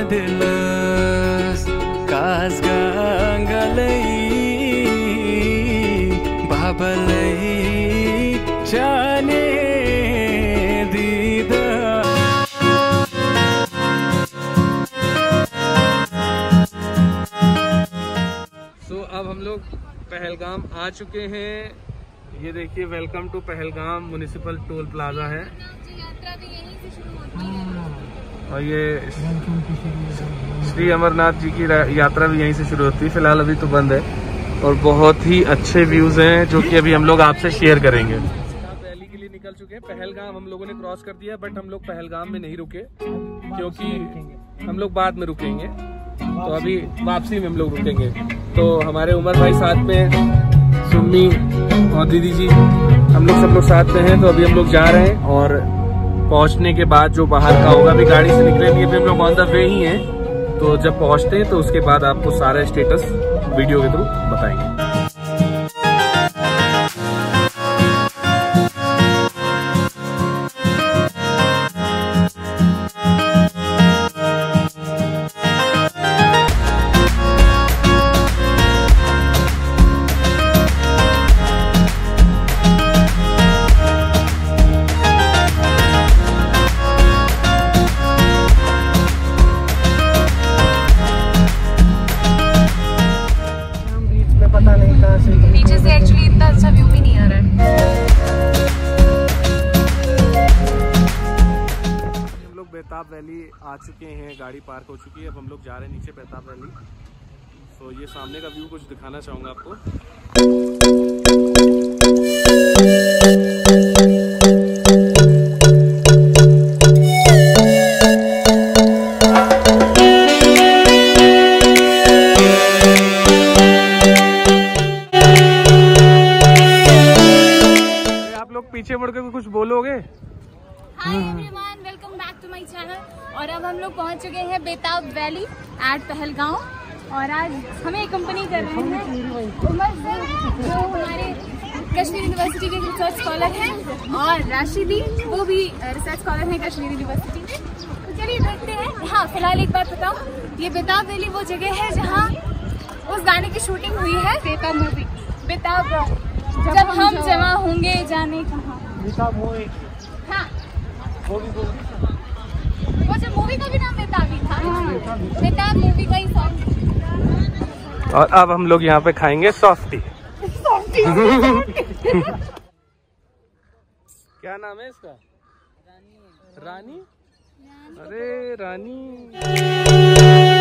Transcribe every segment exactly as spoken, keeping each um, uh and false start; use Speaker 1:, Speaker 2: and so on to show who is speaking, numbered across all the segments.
Speaker 1: दिलस कास गंगलई बाबलई जाने दीदा। सो अब हम लोग पहलगाम आ चुके हैं। ये देखिए, welcome to Pahalgam municipal toll plaza है।
Speaker 2: यात्रा भी यहीं से शुरू होती है
Speaker 1: और ये श्री अमरनाथ जी की यात्रा भी यहीं से शुरू होती है। फिलहाल अभी तो बंद है और बहुत ही अच्छे व्यूज हैं जो कि अभी हम लोग आपसे शेयर करेंगे। रैली के लिए निकल चुके हैं। पहलगाम हम लोगों ने क्रॉस कर दिया, बट हम लोग पहलगाम में नहीं रुके क्योंकि हम लोग बाद में रुकेंगे। तो अभी वापसी में हम लोग रुकेंगे। तो हमारे उमर भाई साथ में, सुम्मी और दीदी जी, हम लोग सब लोग साथ में हैं। तो अभी हम लोग जा रहे हैं और पहुंचने के बाद जो बाहर का होगा, अभी गाड़ी से निकलेंगे, अभी हम लोग ऑन द वे ही हैं। तो जब पहुंचते हैं तो उसके बाद आपको सारा स्टेटस वीडियो के थ्रू बताएंगे।
Speaker 2: पीछे से एक्चुअली इतना अच्छा व्यू भी नहीं आ रहा है।
Speaker 1: हम लोग बेताब वैली आ चुके हैं, गाड़ी पार्क हो चुकी है। अब हम लोग जा रहे हैं नीचे बेताब वैली। तो ये सामने का व्यू कुछ दिखाना चाहूँगा आपको। पीछे मुड़ के कुछ बोलोगे?
Speaker 2: Hi everyone, welcome back to my channel. और अब हम लोग पहुंच चुके हैं बेताब वैली एट पहलगांव। और आज हमें कंपनी कर रहे हैं उमर सर, जो हमारे कश्मीर यूनिवर्सिटी के रिसर्च स्कॉलर हैं, और राशिदी, वो भी रिसर्च स्कॉलर हैं कश्मीर यूनिवर्सिटी में। तो चलिए देखते हैं। हाँ, फिलहाल एक बात बताऊँ, ये बेताब वैली वो जगह है जहाँ उस गाने की शूटिंग हुई है, बेताब मूवी। बेताब जब, जब हम जमा होंगे जाने कहाँ। हाँ, वो जो मूवी का भी नाम बेताब ही था। बेताब मूवी का ही सॉन्ग।
Speaker 1: और अब हम लोग यहाँ पे खाएंगे सॉफ्टी।
Speaker 2: सॉफ्टी
Speaker 1: क्या नाम है इसका? रानी। रानी? अरे रानी।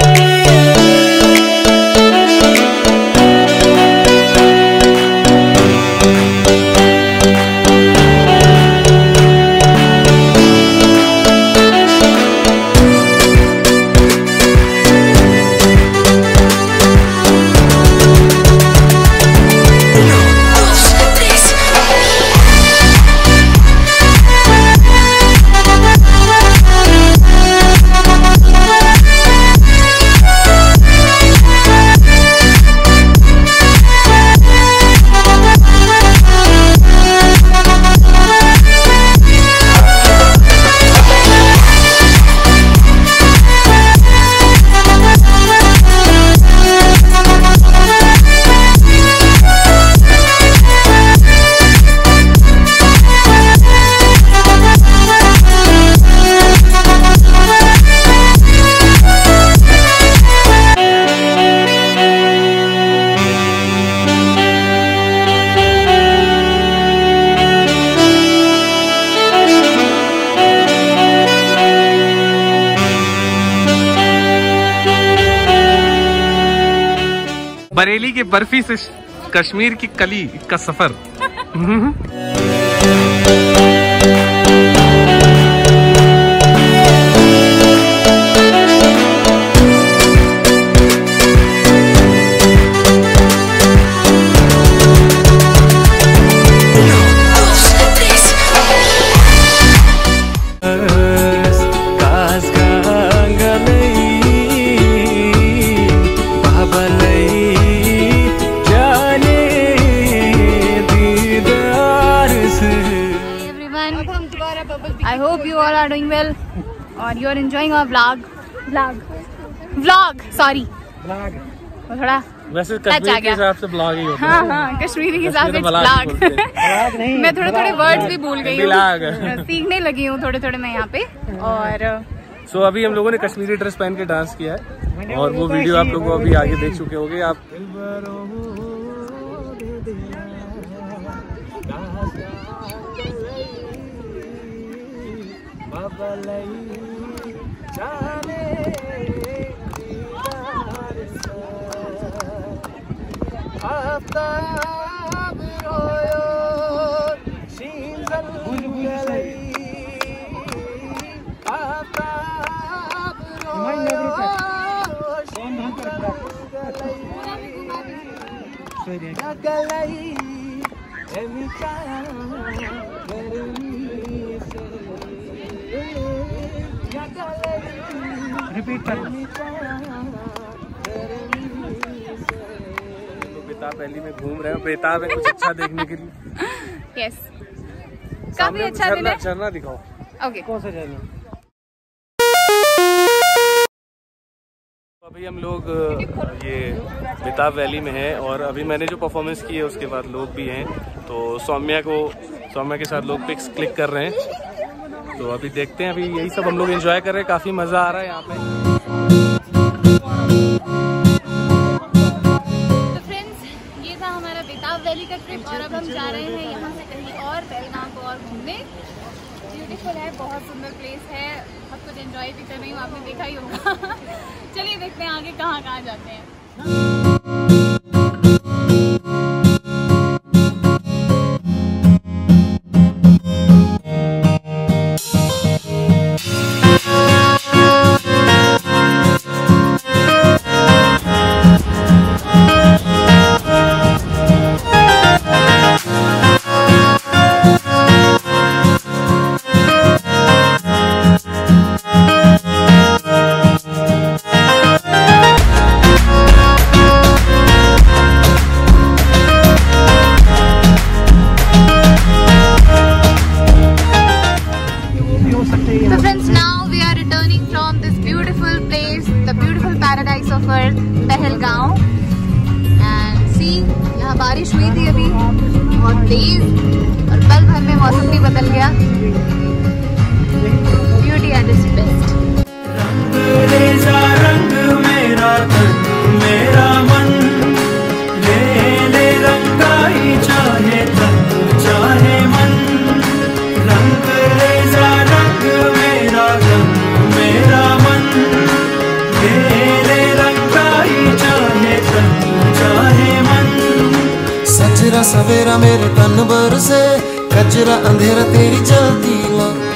Speaker 1: बरेली की बर्फी से कश्मीर की कली का सफर।
Speaker 2: I hope you all are doing well और you are enjoying our vlog. Vlog. Vlog, sorry
Speaker 1: blog,
Speaker 2: थोड़ा
Speaker 1: वैसे कश्मीर के हिसाब से ब्लॉग ही होता है।
Speaker 2: हाँ हाँ, कश्मीरी के हिसाब से ब्लॉग। मैं थोड़े थोड़े वर्ड्स भी भूल गई हूँ, सीखने लगी हूँ थोड़े थोड़े मैं यहाँ पे। और
Speaker 1: सो so, अभी हम लोगों ने कश्मीरी ड्रेस पहन के डांस किया है और वो वीडियो आप लोगों को अभी आगे देख चुके होंगे आप।
Speaker 3: रिपीट करना।
Speaker 1: तो बेताब वैली में घूम रहे हैं, बेताब है कुछ अच्छा देखने के लिए।
Speaker 2: यस, काफी अच्छा दिन है।
Speaker 1: झरना दिखाओ।
Speaker 2: ओके,
Speaker 3: कौन सा झरना?
Speaker 1: अभी हम लोग ये बेताब वैली में हैं और अभी मैंने जो परफॉर्मेंस की है उसके बाद लोग भी हैं, तो सौम्या को सौम्या के साथ लोग पिक्स क्लिक कर रहे हैं। तो अभी देखते हैं, अभी यही सब हम लोग एंजॉय कर रहे हैं, काफ़ी मज़ा आ रहा है यहाँ पे।
Speaker 2: तो फ्रेंड्स, ये था हमारा बेताब वैली का ट्रिप और अब हम जा रहे हैं यहाँ से कहीं और पहलगाम को और घूमने। ब्यूटीफुल है, बहुत सुंदर प्लेस है, सब कुछ एंजॉय भी कर रही हूँ, आपने देखा ही होगा। चलिए देखते हैं आगे कहाँ कहाँ जाते हैं। पहलगांव एंड सी, यहाँ बारिश हुई थी अभी बहुत तेज और पल भर में मौसम भी बदल गया। Beauty at its best.
Speaker 4: रंग मेरा तन मेरा मन, ले ले रंगाई चाहे तन चाहे मन, रंग रेजा रंग मेरा तन मेरा मन, ले ले रंगाई चाहे तन चाहे मन। सजरा सवेरा मेरे तन बरसे, कजरा अंधेरा तेरी जलती ला।